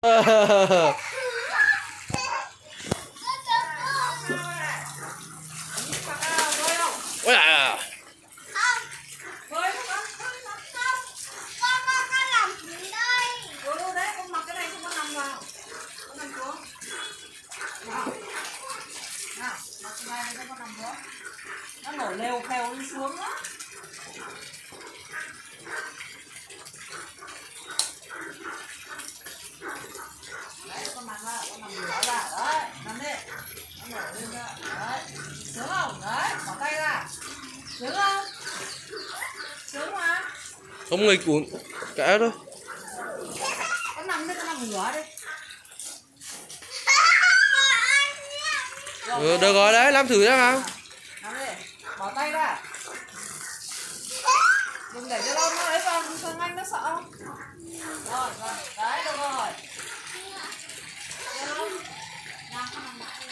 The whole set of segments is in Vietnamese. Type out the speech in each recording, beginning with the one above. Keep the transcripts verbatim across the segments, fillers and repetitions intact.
Ôi à. Nó nổi lều khèo đi xuống đó. Đấy, con nằm ra, con nằm ngửa ra, đấy, nằm đi. Nó nổi lên ra, đấy. Sướng không? Đấy, bỏ tay ra. Sướng không? Sướng mà. Không nghịch uống cả đâu. Con nằm đi, con nằm ngửa đi. Ừ, được rồi đấy, làm thử xem nào. Nằm đi, bỏ tay ra. Đừng để cho con nó ấy vào, thằng anh nó sợ không? Rồi, rồi, đấy, được rồi. Được không? Nào, con nằm lại đi.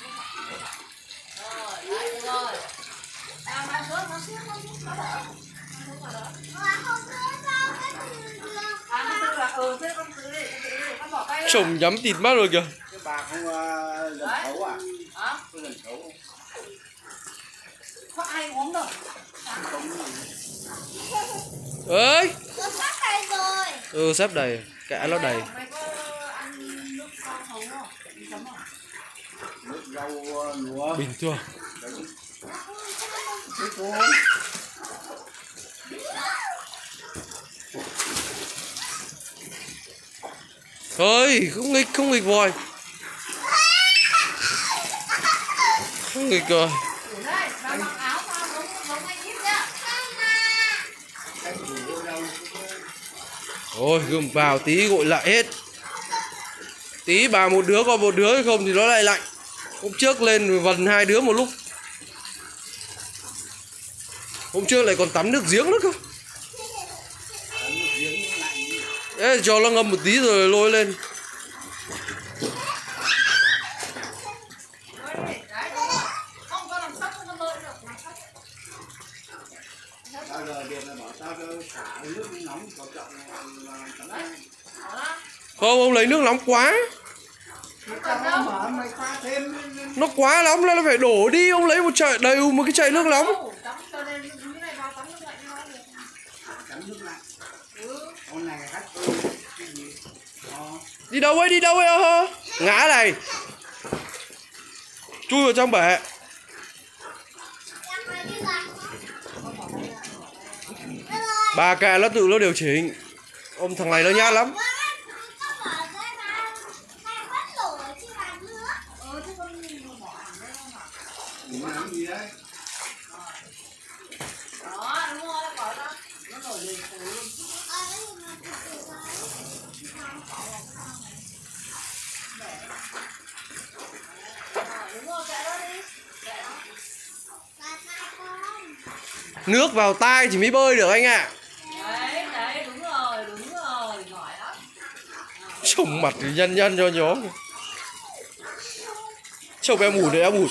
Rồi, đấy, được rồi. Nào, nào, xuống, nào, xuống, nào, xuống, nó đỡ. Nó xuống vào đỡ. À, nó tự là, ừ, thế con tự đi, con tự đi, con bỏ tay ra. Chồng nhắm tịt mắt rồi kìa. Cái bà không uh, lần khấu à? Hả? Có lần khấu không? Có ai uống đâu. Ơi. Sắp đầy rồi. Ừ, sắp đầy, cả nó đầy. Mày có ăn nước rau không? Đi chấm không? Nước rau uh, lúa. Bình thường. Thế thôi. Thôi, không nghịch, không nghịch vòi. Không nghịch rồi. Ở đây, bà mặc áo sao giống giống anh ít nhá. Ôi, gươm vào tí gội lại hết. Tí bà một đứa còn một đứa, không thì nó lại lạnh. Hôm trước lên vần hai đứa một lúc. Hôm trước lại còn tắm nước giếng nữa cơ. Ê, cho nó ngâm một tí rồi lôi lên. Không có làm sắp, không có lơi được. Tao giờ việc là bảo tao xả nước nóng vào trọng là tắm ăn. Không, ông lấy nước nóng quá. Tao nó mở mày pha thêm. Nó quá nóng là nó phải đổ đi. Ông lấy một chai đầy một cái chai nước nóng. Tắm nước lạnh. Con này hắt cái gì? Đi đâu ấy, đi đâu ấy hơ? Ngã này. Chui vào trong bể. Bà kệ nó tự nó điều chỉnh. Ông thằng này nó nhát lắm. Muốn làm gì đấy? Đó, đúng rồi, bỏ ra. Nó nổi lên khối luôn. Đúng rồi, kệ đó đi. Kệ đó. Nước vào tai chỉ mới bơi được anh ạ. Đấy, đấy, đúng rồi, đúng rồi, giỏi lắm. Trông mặt thì nhân nhân cho nhóm. Trông em ủn thì em ủn.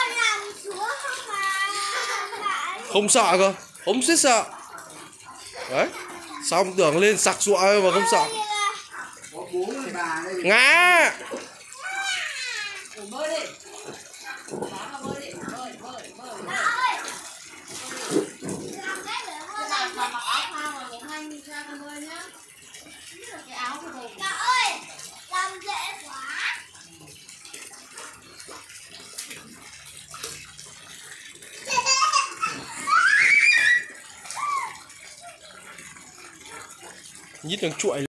Không sợ cơ, không biết sợ. Đấy, xong tưởng lên sặc sụa mà không sợ. Có bố với bà đây. Ngã. Ủa, bơi đi. Đó, mà bơi đi, bơi, bơi, bơi, bơi. Bà, bà mặc áo phao mà cũng anh đi ra con bơi nhá. Cái áo của tôi. Trời ơi, làm dễ quá. Nhít thằng chuội.